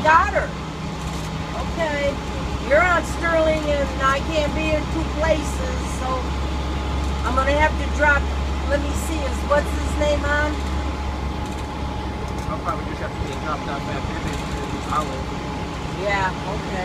got her. Okay. You're on Sterling and I can't be in two places, so I'm gonna have to drop. Let me see, what's his name on? I'll probably just have to get dropped off back there in Olive. Yeah, okay.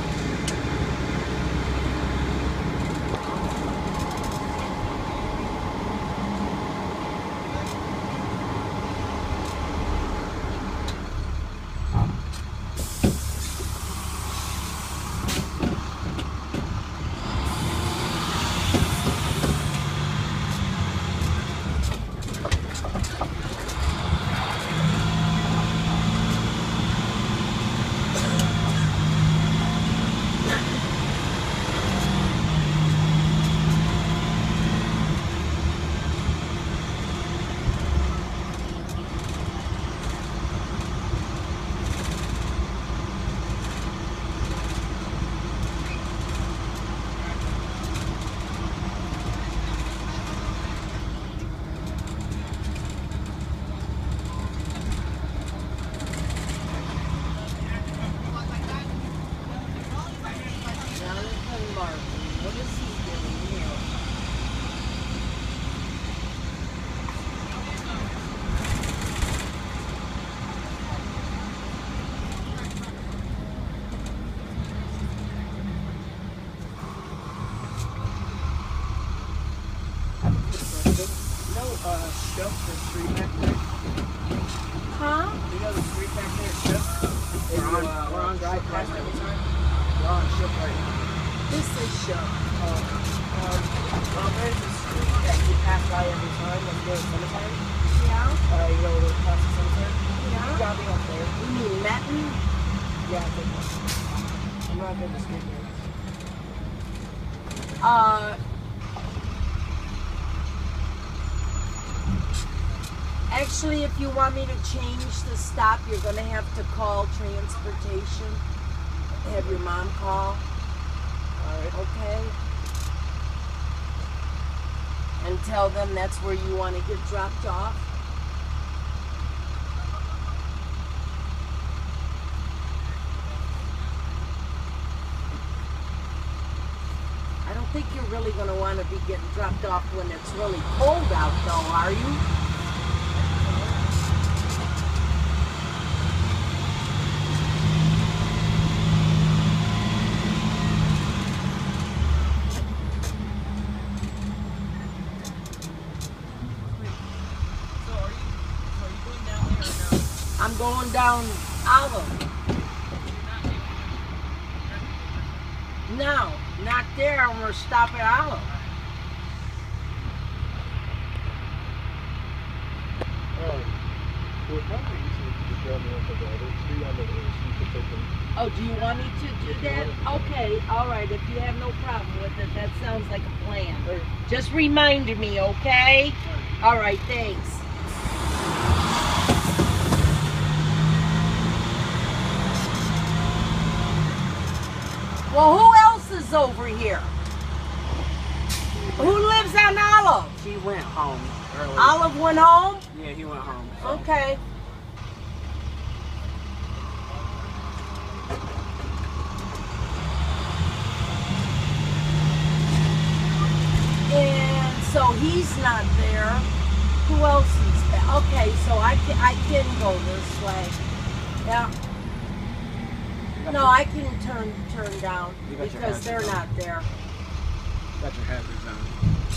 Shelf the street back there. Huh? You know the street back there, Shelf? We're on drive past every time. We're on Shelf right now. This is Shelf. There's a street that you pass by every time when you go to the cemetery. Yeah? You know, past the cemetery. Yeah? You got me up there. You mean Metten? Yeah, I think so. I'm not good to street names. Actually, if you want me to change the stop, you're going to have to call transportation. Have your mom call. Alright. Okay? And tell them that's where you want to get dropped off. I don't think you're really going to want to be getting dropped off when it's really cold out, though, are you? I'm going down Olive. No, not there. I'm going to stop at Olive. Well, probably easier to just grab me off of the other street on the street to take them. Oh, do you want me to do that? Okay, all right. If you have no problem with it, that sounds like a plan. Just remind me, okay? All right, thanks. Well, who else is over here? Who lives on Olive? He went home earlier. Olive went home? Yeah, he went home. So. Okay. And so he's not there. Who else is there? Okay, so I can go this way. Yeah. No, I can turn down because they're not there. Got your hazards on.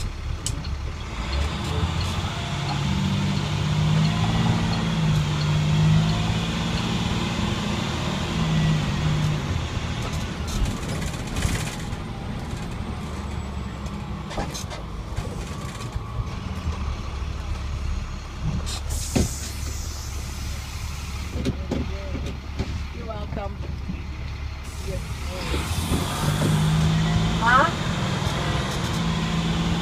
You're welcome. Huh?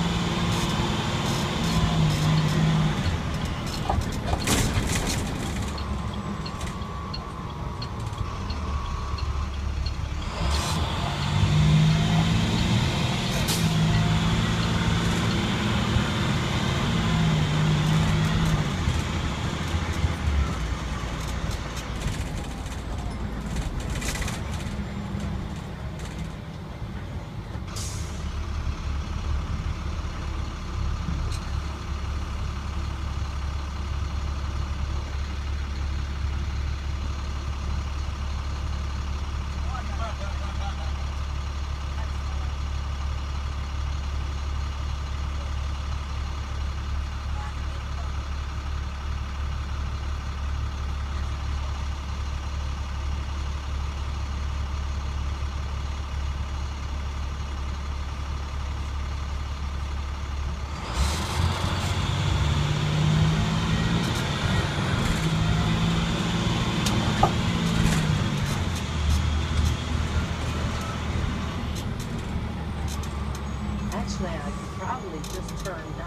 just turn down.